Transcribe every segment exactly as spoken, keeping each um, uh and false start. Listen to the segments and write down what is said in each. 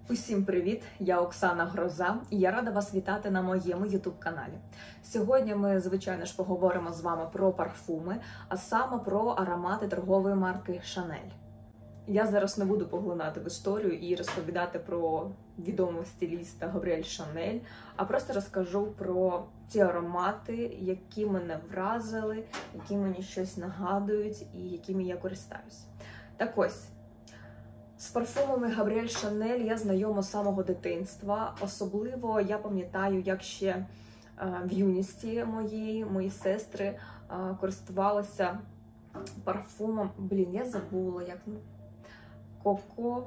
Усім привіт! Я Оксана Гроза і я рада вас вітати на моєму ютуб-каналі. Сьогодні ми, звичайно ж, поговоримо з вами про парфуми, а саме про аромати торгової марки Chanel. Я зараз не буду поглинати в історію і розповідати про відомого стиліста Габріель Шанель, а просто розкажу про ті аромати, які мене вразили, які мені щось нагадують і якими я користаюсь. Так ось, з парфумами Габріель Шанель я знайома з самого дитинства. Особливо я пам'ятаю, як ще в юності моєї, мої сестри користувалися парфумом. Блін, я забула, як Коко.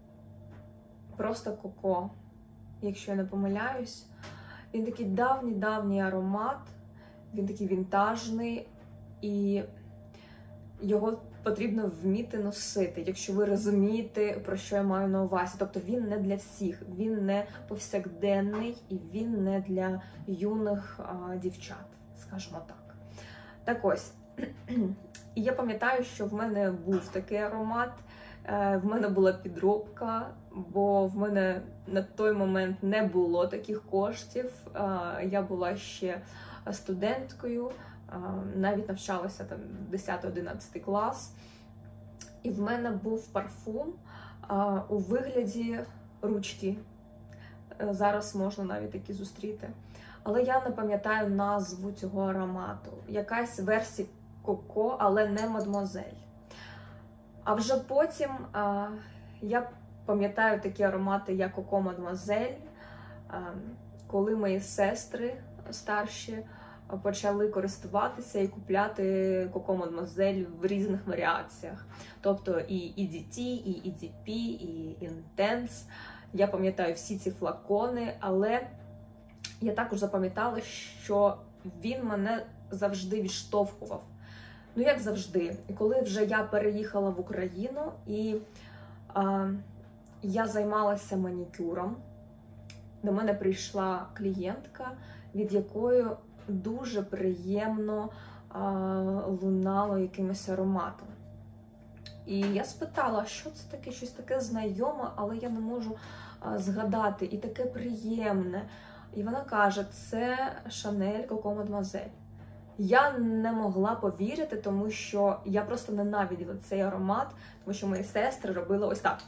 Просто Коко, якщо я не помиляюсь. Він такий давній-давній аромат, він такий вінтажний, і його потрібно вміти носити, якщо ви розумієте, про що я маю на увазі. Тобто він не для всіх, він не повсякденний і він не для юних а, дівчат, скажімо так. Так ось, і я пам'ятаю, що в мене був такий аромат, в мене була підробка, бо в мене на той момент не було таких коштів, я була ще студенткою, навіть навчалася там десятий-одинадцятий клас, і в мене був парфум а, у вигляді ручки. Зараз можна навіть такі зустріти. Але я не пам'ятаю назву цього аромату. Якась версія Коко, але не Мадемуазель. А вже потім а, я пам'ятаю такі аромати, як Коко Мадемуазель, а, коли мої сестри старші почали користуватися і купляти Коко Мадемуазель в різних варіаціях. Тобто і і ді ті, і і ді пі, і Intense. Я пам'ятаю всі ці флакони, але я також запам'ятала, що він мене завжди відштовхував. Ну, як завжди. І коли вже я переїхала в Україну, і а, я займалася манікюром, до мене прийшла клієнтка, від якої дуже приємно а, лунало якимось ароматом. І я спитала, що це таке, щось таке знайоме, але я не можу а, згадати, і таке приємне. І вона каже, це Chanel Coco Mademoiselle. Я не могла повірити, тому що я просто ненавиділа цей аромат, тому що мої сестри робили ось так.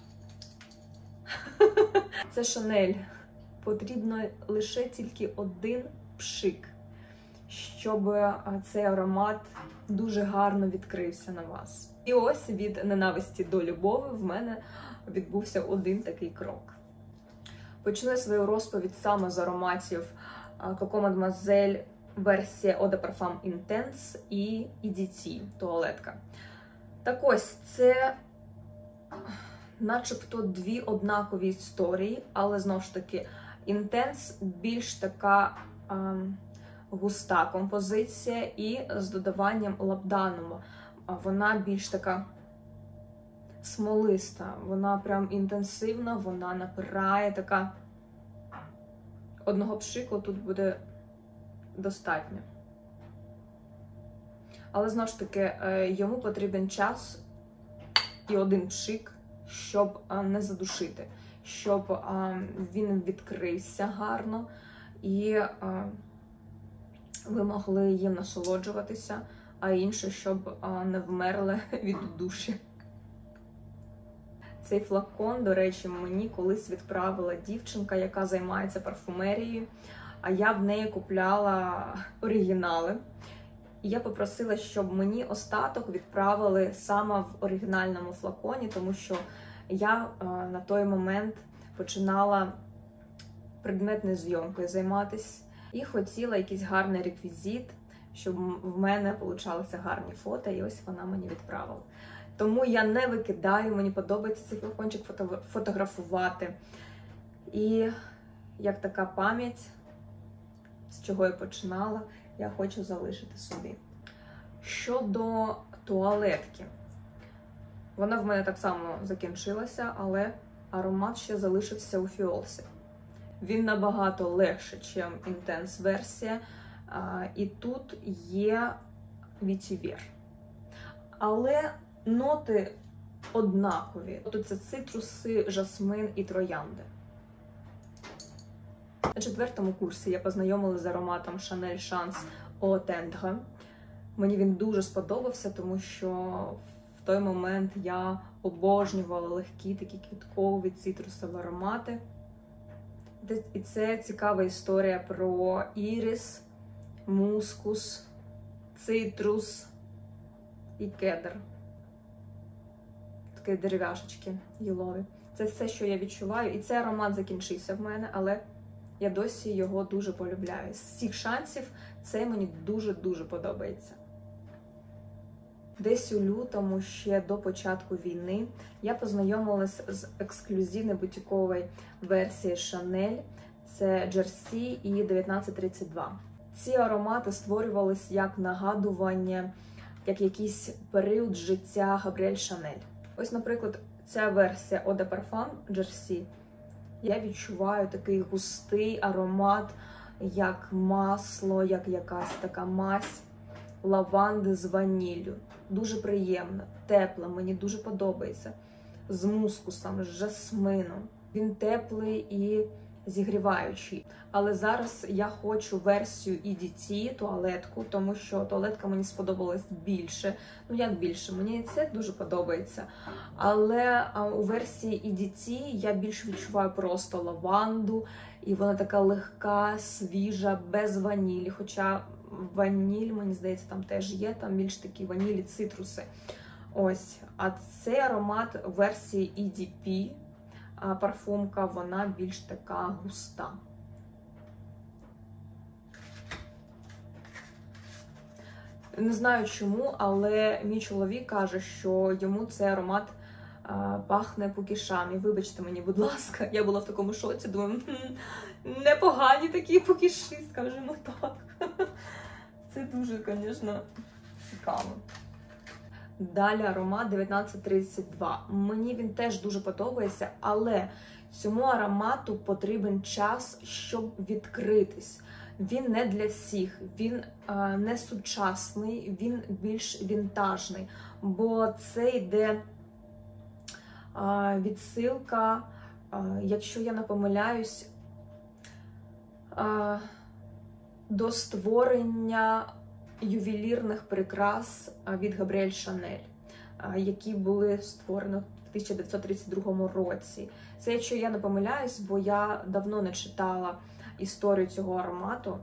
Це Chanel. Потрібно лише тільки один пшик, щоб цей аромат дуже гарно відкрився на вас. І ось від ненависті до любові в мене відбувся один такий крок. Почну свою розповідь саме з ароматів Coco Mademoiselle версія Eau de Parfum Intense і і ді ті, туалетка. Так ось, це начебто дві однакові історії, але знову ж таки Intense більш така ем, густа композиція і з додаванням лабдануму. Вона більш така смолиста, вона прям інтенсивна, вона напирає, така одного пшику тут буде достатньо. Але знову ж таки, йому потрібен час і один пшик, щоб не задушити, щоб він відкрився гарно і ви могли їм насолоджуватися, а інше, щоб не вмерли від душі. Цей флакон, до речі, мені колись відправила дівчинка, яка займається парфумерією, а я в неї купляла оригінали. І я попросила, щоб мені остаток відправили саме в оригінальному флаконі, тому що я на той момент починала предметною зйомкою займатися і хотіла якийсь гарний реквізит, щоб в мене получалися гарні фото, і ось вона мені відправила. Тому я не викидаю, мені подобається цей флакончик фото фотографувати. І як така пам'ять, з чого я починала, я хочу залишити собі. Щодо туалетки. Вона в мене так само закінчилася, але аромат ще залишився у фіолці. Він набагато легше, ніж Intense версія. І тут є вітівер. Але ноти однакові. Тут це цитруси, жасмин і троянди. На четвертому курсі я познайомилася з ароматом Chanel Chance Eau Tendre. Мені він дуже сподобався, тому що в той момент я обожнювала легкі такі квіткові цитрусові аромати. І це цікава історія про ірис, мускус, цитрус і кедр. Такі дерев'яшечки гілові. Це все, що я відчуваю. І цей аромат закінчився в мене, але я досі його дуже полюбляю. З всіх шансів цей мені дуже-дуже подобається. Десь у лютому, ще до початку війни, я познайомилась з ексклюзивною бутіковою версією Chanel. Це Jersey і дев'ятнадцять тридцять два. Ці аромати створювались як нагадування, як якийсь період життя Габріель Шанель. Ось, наприклад, ця версія Eau de Parfum Jersey. Я відчуваю такий густий аромат, як масло, як якась така мазь лаванди з ваніллю. Дуже приємно, тепло, мені дуже подобається. З мускусом, з жасмином. Він теплий і зігріваючий. Але зараз я хочу версію і ді ті, туалетку, тому що туалетка мені сподобалась більше. Ну як більше? Мені це дуже подобається. Але у версії і ді ті я більше відчуваю просто лаванду. І вона така легка, свіжа, без ванілі. Хоча ваніль, мені здається, там теж є, там більш такі ванілі, цитруси. Ось. А цей аромат в версії і ді пі, парфумка, вона більш така густа. Не знаю чому, але мій чоловік каже, що йому цей аромат а, пахне пукішами. Вибачте мені, будь ласка, я була в такому шоці, думаю, непогані такі пукіші, скажімо так. Це дуже, звісно, цікаво. Далі аромат дев'ятнадцять тридцять два. Мені він теж дуже подобається, але цьому аромату потрібен час, щоб відкритись. Він не для всіх, він а, не сучасний, він більш вінтажний, бо це йде а, відсилка, а, якщо я не помиляюсь, а, до створення ювелірних прикрас від Габріель Шанель, які були створені в тисяча дев'ятсот тридцять другому році. Це, якщо я не помиляюсь, бо я давно не читала історію цього аромату.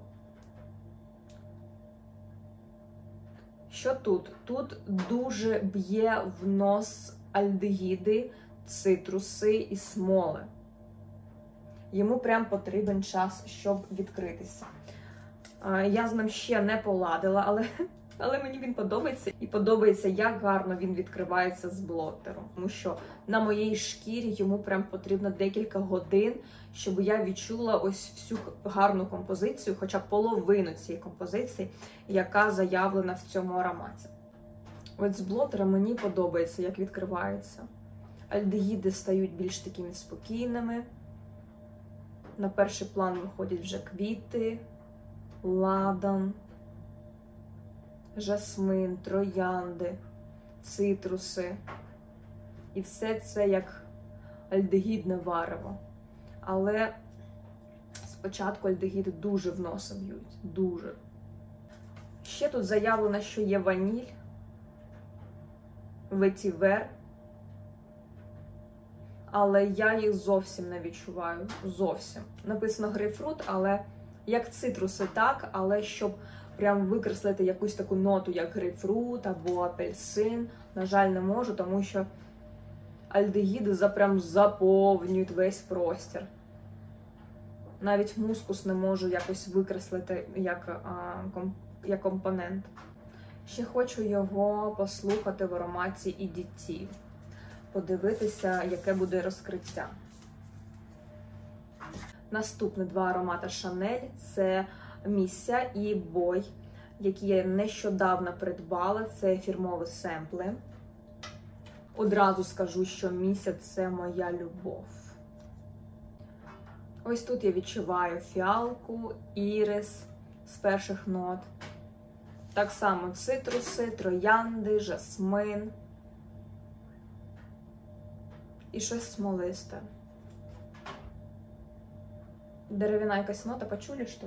Що тут? Тут дуже б'є в нос альдегіди, цитруси і смоли. Йому прям потрібен час, щоб відкритися. Я з ним ще не поладила, але, але мені він подобається. І подобається, як гарно він відкривається з блотером. Тому що на моїй шкірі йому прям потрібно декілька годин, щоб я відчула ось всю гарну композицію, хоча б половину цієї композиції, яка заявлена в цьому ароматі. Ось з блотера мені подобається, як відкривається. Альдегіди стають більш такими спокійними. На перший план виходять вже квіти, ладан, жасмин, троянди, цитруси. І все це як альдегідне варево. Але спочатку альдегіди дуже в носа б'ють. Дуже. Ще тут заявлено, що є ваніль, ветівер. Але я їх зовсім не відчуваю. Зовсім. Написано грейпфрут, але як цитруси, так, але щоб прям викреслити якусь таку ноту, як грейпфрут або апельсин, на жаль, не можу, тому що альдегіди за прям заповнюють весь простір. Навіть мускус не можу якось викреслити як, а, ком, як компонент. Ще хочу його послухати в ароматі і ді ті. Подивитися, яке буде розкриття. Наступні два аромати Chanel – це Місся і Бой, які я нещодавно придбала. Це фірмові семпли. Одразу скажу, що Місся – це моя любов. Ось тут я відчуваю фіалку, ірис з перших нот. Так само цитруси, троянди, жасмин. І щось смолисте. Дерев'яна якась нота, почули, що ли?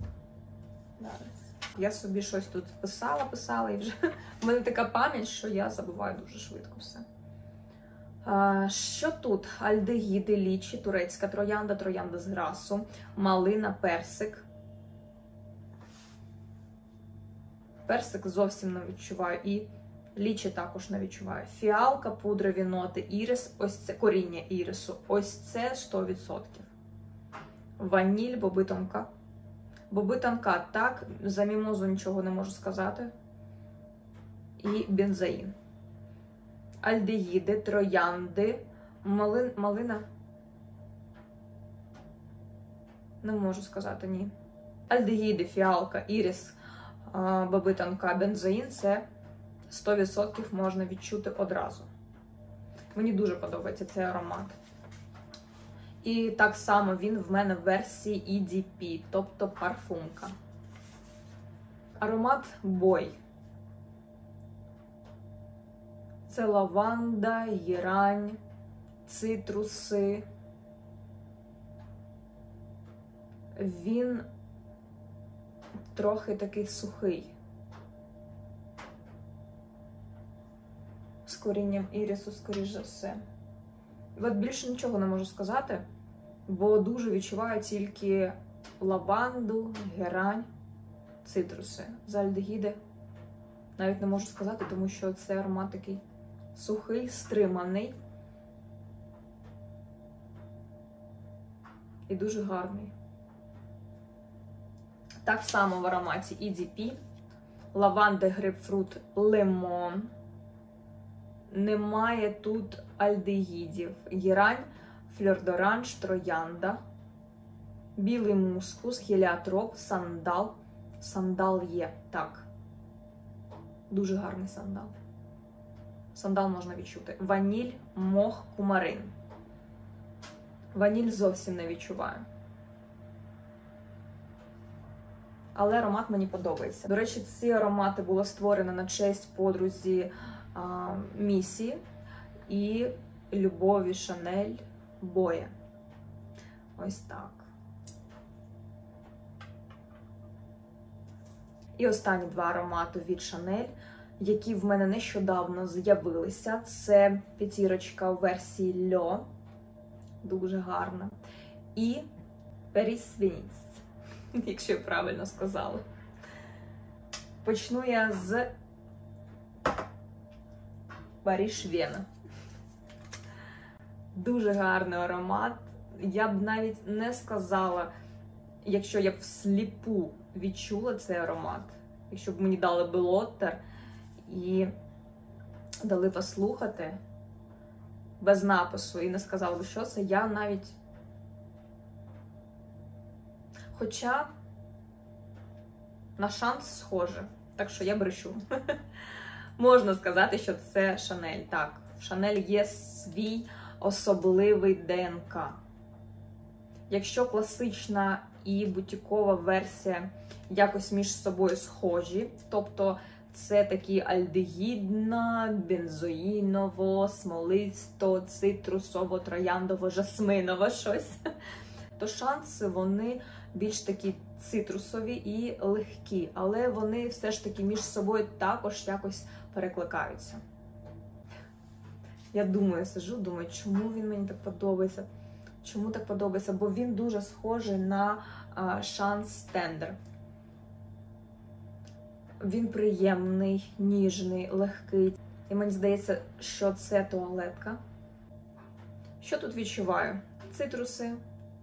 Я собі щось тут писала, писала, і вже в мене така пам'ять, що я забуваю дуже швидко все. А, що тут? Альдегіди, лічі, турецька троянда, троянда з грасу, малина, персик. Персик зовсім не відчуваю. І лічі також не відчуваю. Фіалка, пудрові ноти, ірис, ось це коріння ірису. Ось це сто відсотків. Ваніль, боби тонка. Боби тонка, так, за мімозу нічого не можу сказати. І бензоїн. Альдегіди, троянди, малин, малина. Не можу сказати, ні. Альдегіди, фіалка, ірис, боби тонка, бензоїн – це сто відсотків можна відчути одразу. Мені дуже подобається цей аромат. І так само він в мене в версії і ді пі, тобто парфумка. Аромат Бой. Це лаванда, герань, цитруси. Він трохи такий сухий. З корінням ірису, скоріш за все. От більше нічого не можу сказати, бо дуже відчуваю тільки лаванду, герань, цитруси. За альдегіди навіть не можу сказати, тому що це аромат такий сухий, стриманий і дуже гарний. Так само в ароматі і ді пі. Лаванда, грейпфрут, лимон. Немає тут альдегідів. Герань, фльор-д'оранж, троянда, білий мускус, геліотроп, сандал. Сандал є, так. Дуже гарний сандал. Сандал можна відчути. Ваніль, мох, кумарин. Ваніль зовсім не відчуваю. Але аромат мені подобається. До речі, ці аромати було створено на честь подрузі а, Місі і Любові Шанель Боя. Ось так. І останні два аромати від Шанель, які в мене нещодавно з'явилися. Це п'ятірочка у версії Льо. Дуже гарна. І Паріс Веніс, якщо я правильно сказала. Почну я з Паріж Вена. Дуже гарний аромат. Я б навіть не сказала, якщо я б всліпу відчула цей аромат. Якщо б мені дали белоттер і дали послухати без напису і не сказали б, що це, я навіть... Хоча на шанс схоже, так що я брешу. Можна сказати, що це Шанель. Так, в Шанель є свій особливий ДНК. Якщо класична і бутікова версія якось між собою схожі, тобто це такі альдегідно, бензоїново, смолисто, цитрусово, трояндово, жасминово щось, то шанси вони більш такі цитрусові і легкі, але вони все ж таки між собою також якось перекликаються. Я думаю, сиджу, думаю, чому він мені так подобається? Чому так подобається? Бо він дуже схожий на Шанс Тендер. Він приємний, ніжний, легкий. І мені здається, що це туалетка. Що тут відчуваю? Цитруси,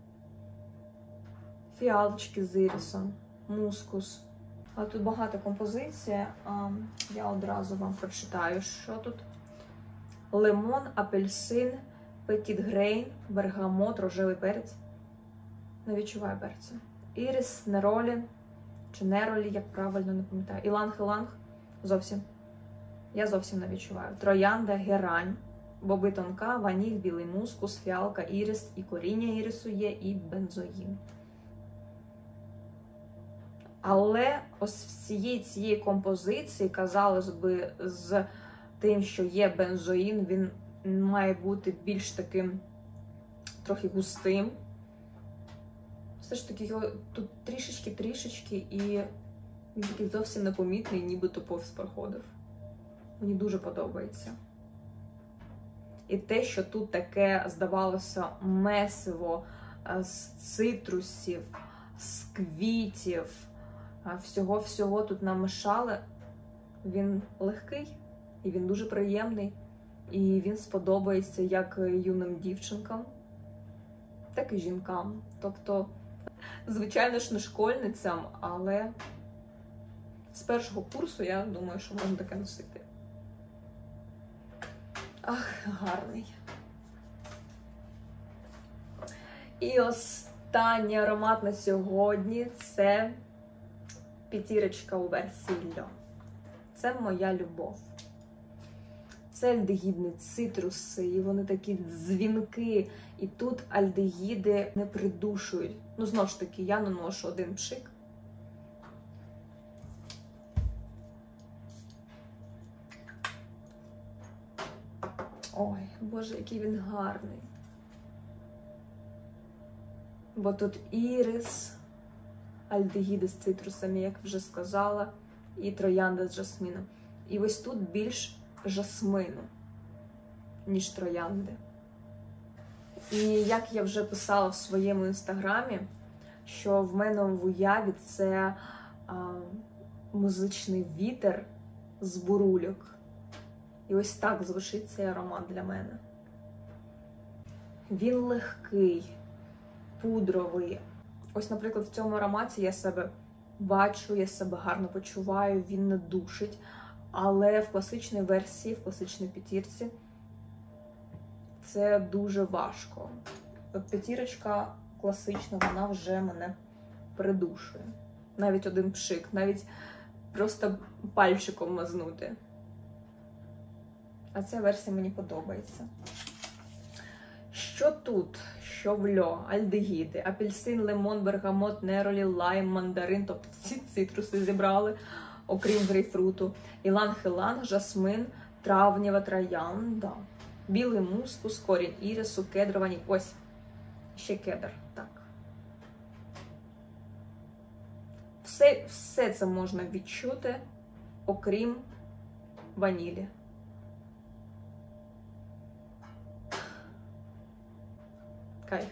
фіалочки з ірисом, мускус. Але тут багато композицій. Я одразу вам прочитаю, що тут. Лимон, апельсин, петіт грейн, бергамот, рожевий перець. Не відчуваю перцю. Ірис, неролі, чи неролі, як правильно, не пам'ятаю. Іланг-іланг. Зовсім. Я зовсім не відчуваю. Троянда, герань, боби тонка, ваніль, білий мускус, фіалка, ірис, і коріння ірису є, і бензоїн. Але ось всієї цієї композиції, казалось би, з тим, що є бензоїн, він має бути більш таким, трохи густим, все ж таки його тут трішечки-трішечки, і він такий зовсім непомітний, нібито повз проходив. Мені дуже подобається. І те, що тут таке, здавалося, месиво з цитрусів, з квітів, всього-всього тут намішали, він легкий, і він дуже приємний, і він сподобається як юним дівчинкам, так і жінкам. Тобто, звичайно ж, не школьницям, але з першого курсу, я думаю, що можна таке носити. Ах, гарний. І останній аромат на сьогодні – це п'ятірочка у версії Льо. Це моя любов. Це альдегідні цитруси, і вони такі дзвінки. І тут альдегіди не придушують. Ну, знову ж таки, я наношу один пшик. Ой, боже, який він гарний. Бо тут ірис, альдегіди з цитрусами, як вже сказала, і троянда з жасміном. І ось тут більш жасмину, ніж троянди. І як я вже писала в своєму інстаграмі, що в мене в уяві це а, музичний вітер з бурульок. І ось так звучить цей аромат для мене. Він легкий, пудровий. Ось, наприклад, в цьому ароматі я себе бачу, я себе гарно почуваю, він не душить. Але в класичній версії, в класичній п'ятірці, це дуже важко. От п'ятірочка класична, вона вже мене придушує. Навіть один пшик, навіть просто пальчиком мазнути. А ця версія мені подобається. Що тут? Що в Льо? Альдегіди, апельсин, лимон, бергамот, неролі, лайм, мандарин. Тобто всі цитруси зібрали, окрім грейпфруту. Іланг-іланг, жасмин, травнєва троянда, білий мускус, корінь ірису, кедровані. Ось, ще кедр. Так. Все, все це можна відчути, окрім ванілі. Кайф.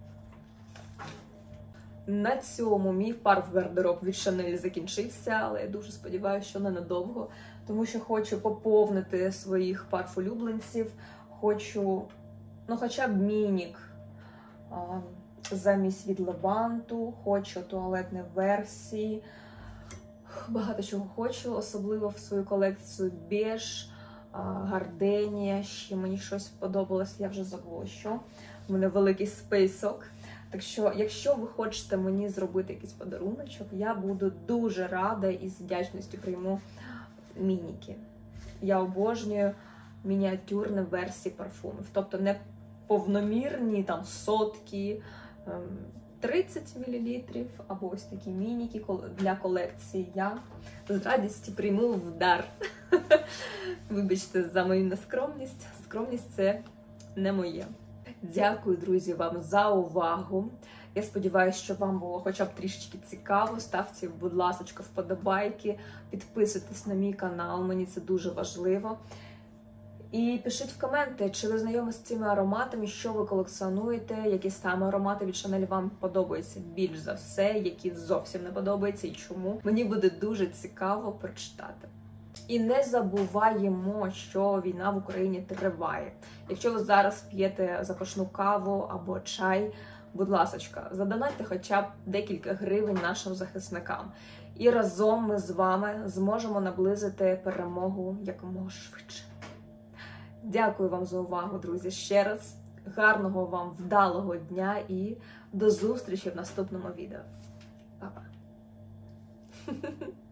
На цьому мій пар в гардероб від Шанель закінчився, але я дуже сподіваюся, що ненадовго, тому що хочу поповнити своїх парф-улюбленців, хочу, ну, хоча б мінік а, замість від Леванту, хочу туалетні версії, багато чого хочу, особливо в свою колекцію Беж, Гарденія, ще мені щось подобалось, я вже забула, що. У мене великий список. Так що, якщо ви хочете мені зробити якийсь подаруночок, я буду дуже рада і з вдячністю прийму мініки. Я обожнюю мініатюрні версії парфумів. Тобто не повномірні, там, сотки, тридцять мілілітрів, або ось такі мініки для колекції. Я з радістю прийму в дар. Вибачте за мою нескромність. Скромність – це не моє. Дякую, друзі, вам за увагу. Я сподіваюся, що вам було хоча б трішечки цікаво. Ставте, будь ласка, вподобайки, підписуйтесь на мій канал, мені це дуже важливо. І пишіть в коменти, чи ви знайомі з цими ароматами, що ви колекціонуєте, які саме аромати від Шанель вам подобаються більш за все, які зовсім не подобаються і чому. Мені буде дуже цікаво прочитати. І не забуваємо, що війна в Україні триває. Якщо ви зараз п'єте запашну каву або чай, будь ласочка, задонатьте хоча б декілька гривень нашим захисникам. І разом ми з вами зможемо наблизити перемогу якомога швидше. Дякую вам за увагу, друзі, ще раз. Гарного вам, вдалого дня і до зустрічі в наступному відео. Па-па!